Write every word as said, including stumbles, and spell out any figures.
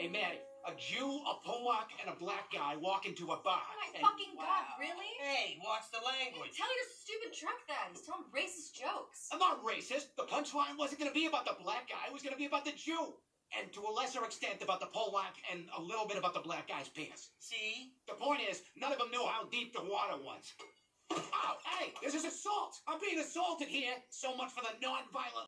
Hey, Maddie, a Jew, a Polak, and a black guy walk into a bar. Oh my and... fucking Wow. god, really? Hey, watch the language. Tell your stupid truck that. He's telling racist jokes. I'm not racist. The punchline wasn't going to be about the black guy. It was going to be about the Jew. And to a lesser extent about the Polak and a little bit about the black guy's penis. See? The point is, none of them knew how deep the water was. Oh, hey, this is assault. I'm being assaulted here. So much for the non-violent